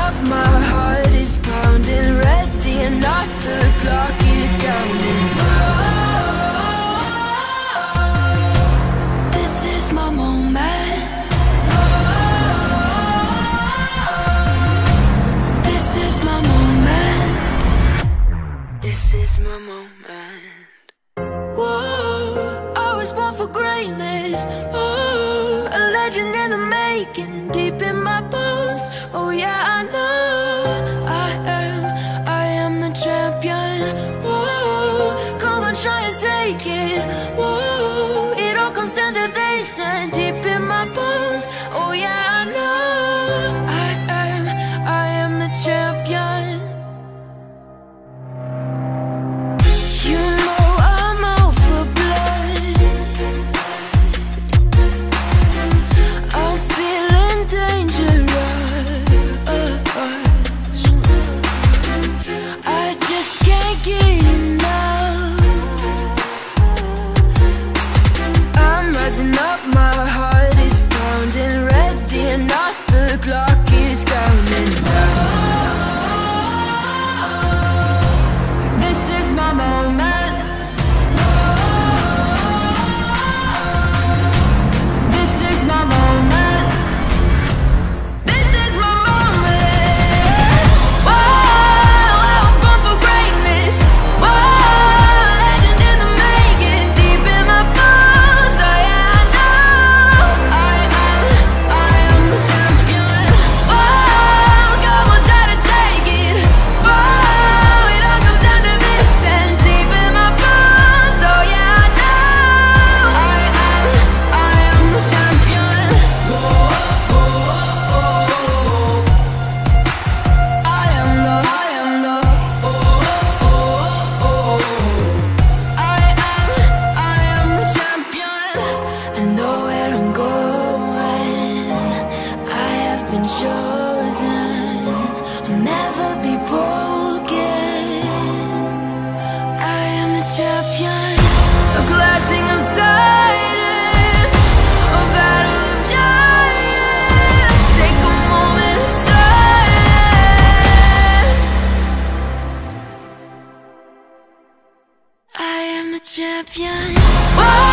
up, my heart is pounding, ready or not, the clock is counting. This is my moment. This is my moment. This is my moment. Whoa, I was born for greatness. Oh, a legend in the making, deep in my bones. Oh yeah, I know I am the champion. Whoa, come on, try and take it. Whoa, it all comes down to this and deep in my bones. Oh yeah, I know I am the champion. You know I'm out for blood. I'm feeling dangerous. I just can't get enough. I'm rising up, my heart is pounding, ready or not, the clock is counting down. This is my moment. This is my moment. This is my moment. Whoa, I was born for greatness. Whoa, legend in the making, deep in my bones. Oh yeah, I know I am the champion. Whoa, come on, try to take it. Whoa, it all comes down to this and deep in my bones. Oh yeah, I know I am the champion. I am the champion. I know where I'm going. I have been chosen. I'll never be broken. I am the champion. A clashing of titans, a battle of giants. Take a moment of silence. I am the champion. Whoa.